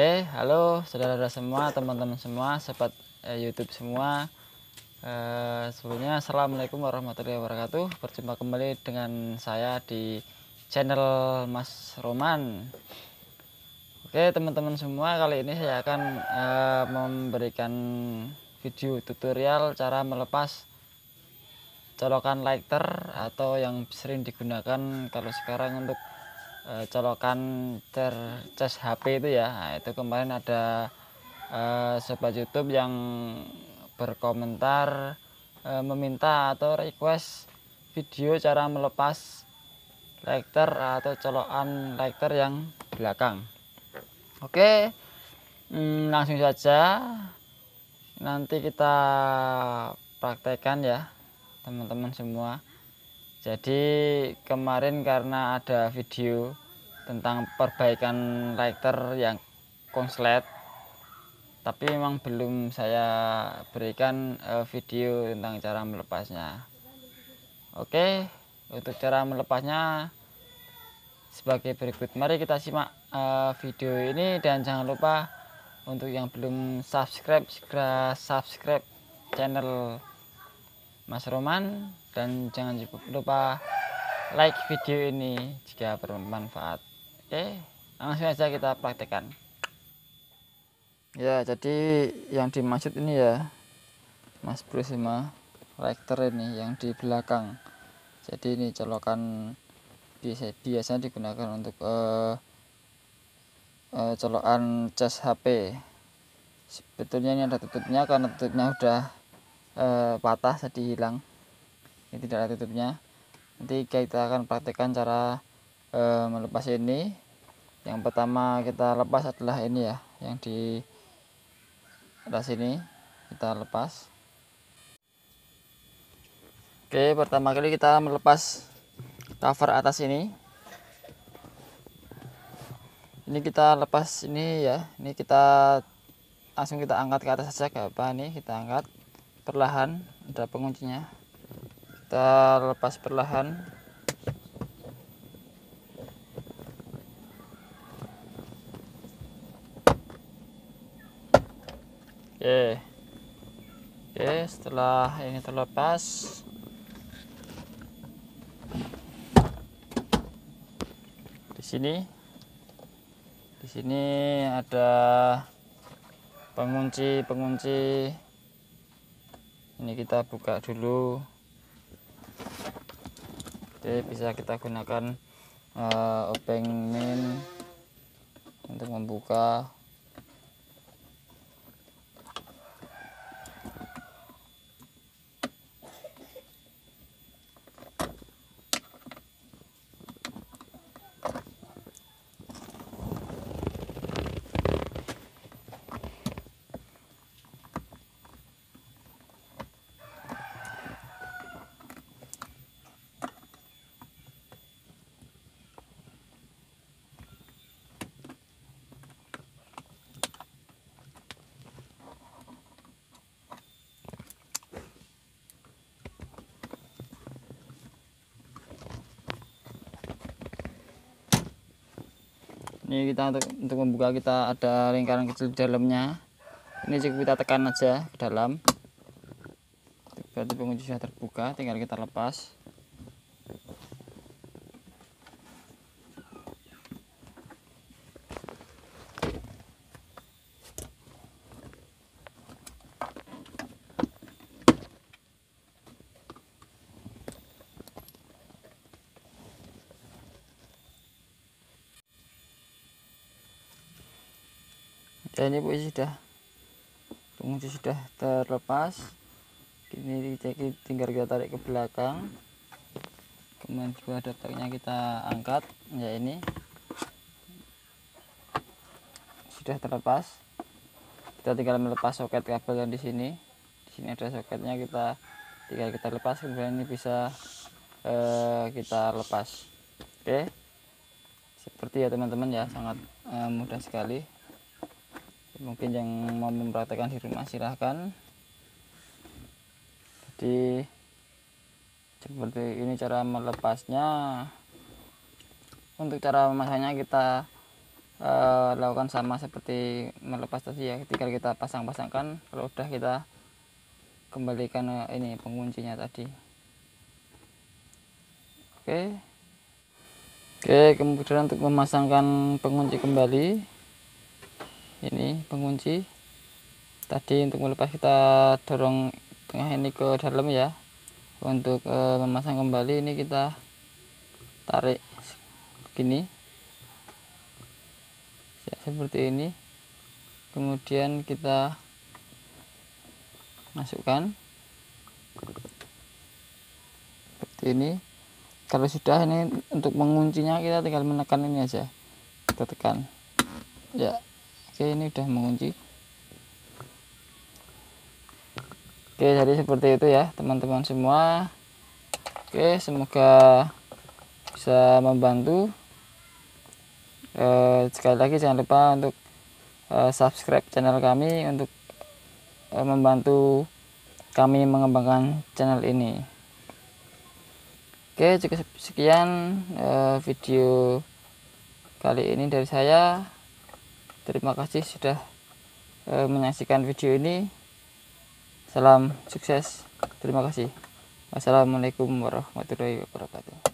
Halo saudara-saudara semua, teman-teman semua, sobat YouTube semua. Sebelumnya assalamualaikum warahmatullahi wabarakatuh. Berjumpa kembali dengan saya di channel Mas Roman. Oke teman-teman semua, kali ini saya akan memberikan video tutorial cara melepas colokan lighter atau yang sering digunakan kalau sekarang untuk colokan cas HP itu ya. Nah, itu kemarin ada sobat YouTube yang berkomentar meminta atau request video cara melepas lighter atau colokan lighter yang belakang. Oke, langsung saja nanti kita praktekkan ya teman-teman semua. Jadi kemarin karena ada video tentang perbaikan lighter yang konslet, tapi memang belum saya berikan video tentang cara melepasnya. Oke, untuk cara melepasnya sebagai berikut. Mari kita simak video ini, dan jangan lupa untuk yang belum subscribe segera subscribe channel Mas Roman, dan jangan lupa like video ini jika bermanfaat. Oke, langsung saja kita praktekkan ya. Jadi yang dimaksud ini ya Mas Bro sama lighter ini yang di belakang. Jadi ini colokan biasanya digunakan untuk colokan cas HP. Sebetulnya ini ada tutupnya, karena tutupnya udah patah, jadi hilang. Ini tidak ada tutupnya. Nanti kita akan praktekkan cara melepas ini. Yang pertama kita lepas adalah ini ya, yang di atas ini kita lepas. Oke, pertama kali kita melepas cover atas ini. Ini kita lepas ini ya. Ini kita langsung kita angkat ke atas saja, gak apa. Nih kita angkat perlahan, ada penguncinya. Kita lepas perlahan. Oke, setelah ini terlepas, di sini ada pengunci. Ini kita buka dulu. Oke, bisa kita gunakan obeng min untuk membuka. Ini kita untuk membuka, kita ada lingkaran kecil di dalamnya. Ini cukup kita tekan aja ke dalam, berarti pengunci sudah terbuka. Tinggal kita lepas. Dan ini pengunci sudah terlepas. Ini tinggal kita tarik ke belakang, kemudian juga ada baknya kita angkat ya. Ini sudah terlepas, kita tinggal melepas soket kabel yang di sini. Di sini ada soketnya, kita tinggal kita lepas, kemudian ini bisa kita lepas. Oke, seperti ya teman-teman ya, sangat mudah sekali. Mungkin yang mau mempraktekkan di rumah silahkan. Jadi seperti ini cara melepasnya. Untuk cara memasangnya kita lakukan sama seperti melepas tadi ya, tinggal kita pasang-pasangkan. Kalau udah kita kembalikan ini penguncinya tadi. Oke, kemudian untuk memasangkan pengunci kembali, ini pengunci tadi, untuk melepas kita dorong tengah ini ke dalam ya. Untuk memasang kembali ini kita tarik begini ya, seperti ini, kemudian kita masukkan seperti ini. Kalau sudah ini, untuk menguncinya kita tinggal menekan ini aja, kita tekan ya. Oke, ini udah mengunci. Oke, jadi seperti itu ya teman-teman semua. Oke, semoga bisa membantu. Sekali lagi jangan lupa untuk subscribe channel kami untuk membantu kami mengembangkan channel ini. Oke, cukup sekian video kali ini dari saya. Terima kasih sudah menyaksikan video ini. Salam sukses. Terima kasih. Wassalamualaikum warahmatullahi wabarakatuh.